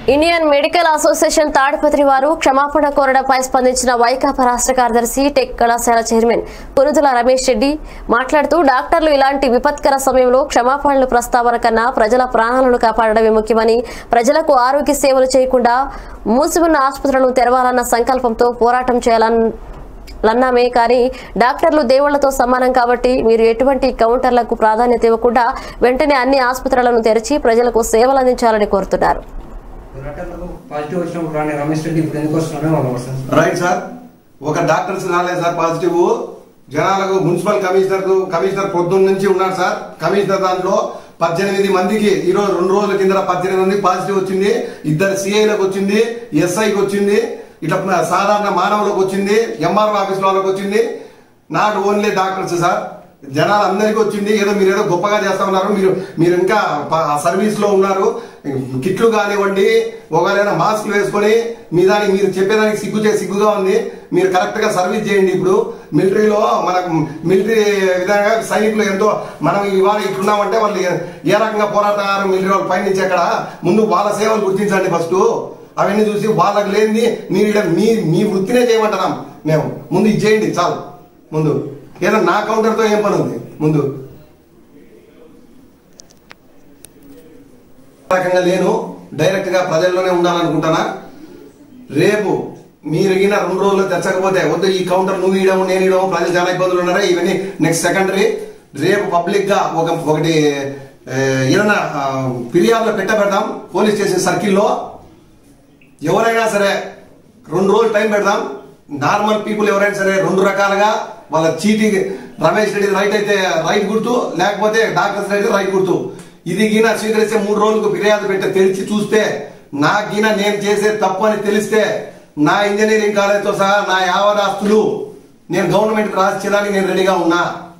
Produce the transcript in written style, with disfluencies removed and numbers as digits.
Indian medical association Tadipatri వారు క్షమాపణ కోరడంపై స్పందించిన వైకాపా రాష్ట్ర కార్యదర్శి టెక్ కళాశాల చైర్మన్ పురుదుల రమేష్ రెడ్డి మాట్లాడుతూ డాక్టర్లు ఇలాంటి విపత్కర సమయంలో క్షమాపణలు ప్రస్తావన కన్నా ప్రజల ప్రాణాలను కాపాడడమే ముఖ్యమని, ప్రజలకు ఆరోగ్య సేవలు చేయకుండా మూసివున్న ఆసుపత్రులను తెరవాలన్న సంకల్పంతో పోరాటం చేయాలన్నామే కానీ డాక్టర్లు దేవుళ్లతో సమానం కాబట్టి మీరు ఎటువంటి కౌంటర్లకు ప్రాధాన్యత ఇవ్వకుండా వెంటనే అన్ని ఆసుపత్రులను తెరిచి ప్రజలకు సేవలు అందించాలని కోరుతున్నారు. రైట్ సార్, ఒక డాక్టర్స్ రాలేదు సార్ పాజిటివ్. జనాలకు మున్సిపల్ కమిషనర్ పొద్దున్న నుంచి ఉన్నారు సార్. కమిషనర్ దాంట్లో 18 మందికి ఈరోజు 2 రోజుల కింద 18 మందికి పాజిటివ్ వచ్చింది. 2 సిఐలకు వచ్చింది, ఎస్ఐకి వచ్చింది, ఇట్లా సాధారణ మానవులకు వచ్చింది, ఎంఆర్ఓ ఆఫీస్ వాళ్ళకి వచ్చింది. నాట్ ఓన్లీ డాక్టర్స్ సార్, జనాలు అందరికీ వచ్చింది. మీరేదో గొప్పగా చేస్తా ఉన్నారు. మీరు ఇంకా సర్వీస్ లో ఉన్నారు. కిట్లు కానివ్వండి, ఒకవేళ మాస్కులు వేసుకొని మీ దానికి మీరు చెప్పేదానికి సిగ్గుగా ఉంది. మీరు కరెక్ట్ గా సర్వీస్ చేయండి. ఇప్పుడు మిలిటరీలో మనకు మిలిటరీ విధంగా సైనికులు ఎంతో మనం ఇవాళ ఇట్లున్నామంటే వాళ్ళు ఏ రకంగా పోరాటారు మిలిటరీ వాళ్ళు పైనుంచి ఎక్కడ ముందు వాళ్ళ సేవలు గుర్తించండి ఫస్ట్. అవన్నీ చూసి వాళ్ళకి లేనిది మీరు మీ వృత్తినే చేయమంటున్నాం మేము. ముందు ఇది చేయండి చాలు. ముందు ఏదో నా కౌంటర్తో ఏం పని ఉంది? ముందు రకంగా నేను డైరెక్ట్ గా ప్రజల్లోనే ఉండాలనుకుంటున్నా. రేపు మీరు 2 రోజుల్లో తెచ్చకపోతే వద్దు, ఈ కౌంటర్ నువ్వు ఇవ్వడం నేను ఇవ్వడం, ప్రజలు చాలా ఇబ్బందులు ఉన్నారా, ఇవన్నీ నెక్స్ట్ సెకండరీ. రేపు పబ్లిక్ గా ఒకటి ఏదైనా ఫిర్యాదులో పెట్టబెడదాం పోలీస్ స్టేషన్ సర్కిల్లో. ఎవరైనా సరే 2 రోజులు టైం పెడదాం. నార్మల్ పీపుల్ ఎవరైనా సరే 2 రకాలుగా వాళ్ళ చీటీ రమేష్ రెడ్డి రైట్ అయితే రైట్ గుర్తు, లేకపోతే డాక్టర్స్ అయితే రైట్ గుర్తు. ఇది గిన స్వీకరిస్తే 3 రోజులకు ఫిర్యాదు పెట్టి తెరిచి చూస్తే నా గిన నేను చేసే తప్పు అని తెలిస్తే నా ఇంజనీరింగ్ కాలేజ్తో సహా నా యావదాస్తులు నేను గవర్నమెంట్ రాసి చేయడానికి నేను రెడీగా ఉన్నా.